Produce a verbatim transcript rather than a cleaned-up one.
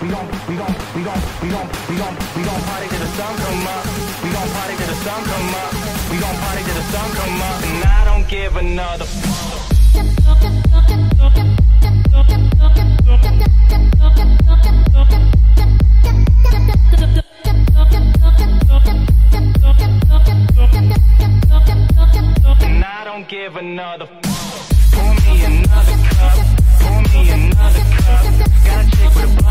we gon' we gon' we gon' we gon' we gon' we gon' party till the sun come up. We gon' party till the sun come up. We gon' party till the sun come up. And I don't give another fuck. And I don't give another fuck. Pour me another cup. Pour me another cup. Got a chick with a